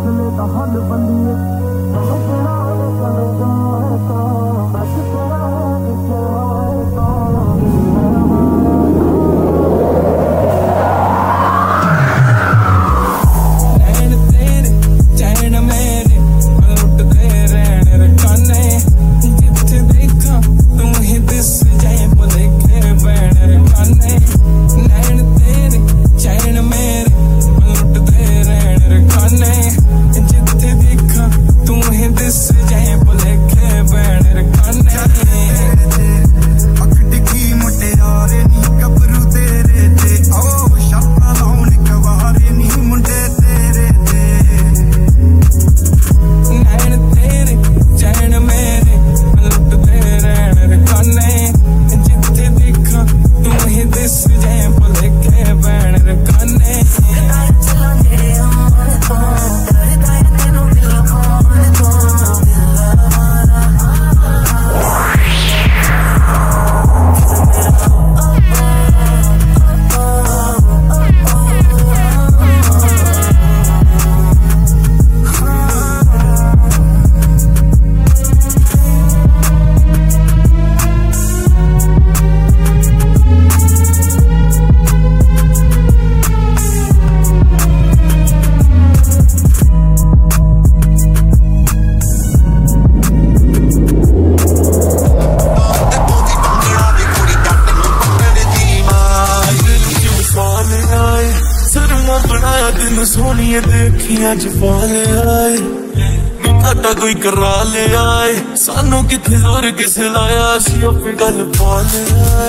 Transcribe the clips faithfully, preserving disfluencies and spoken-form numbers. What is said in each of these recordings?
मसले का हल बंदिए सोनिए देखियां च पा ले आए घाटा कोई करा ले आए सानू किथे जोर किसे लाया सी अपनी गल पा ले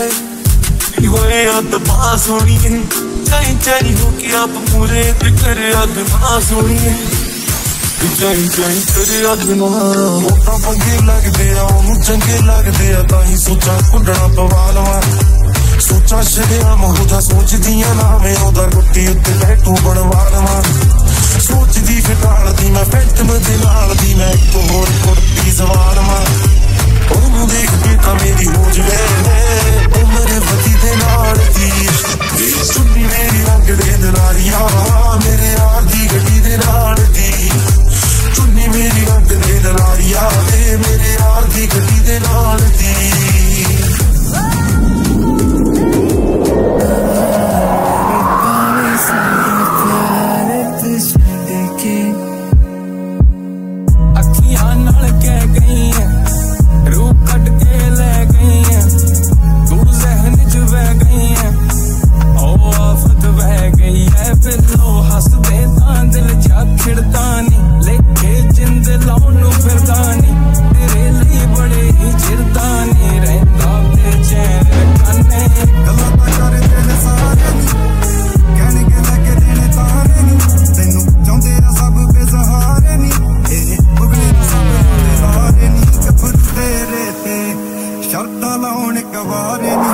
आए होए अद पा सोनिए चाई चाई हो के आप पूरे ते करे अद ना सोनिए चाई चाई करे अद ना मोटा पंगे लगदे आ ओनू चंगे लगदे आ ताई सोचा कुंडना पवा लवा सोचा छड़िया महुदा सोचदियां ना मैं ओदा गुट्टी उत्ते लैटू बनवा लवा सोचदी फिर टालदी मैं फैंटम दे नाल दी मैं इक होर कुर्ती सवार मां ओनू देख के तां मेरी हो जवे ओ मेरे पति दे नाल दी सुन्नी मेरी रंग दे दलारिया मेरे यार दी गड्डी दे नाल दी सुन्नी मेरी रंग दे दलारिया मेरे यार दी गड्डी दे नाल दी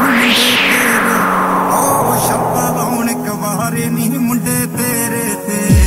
मुंडे तेरे ते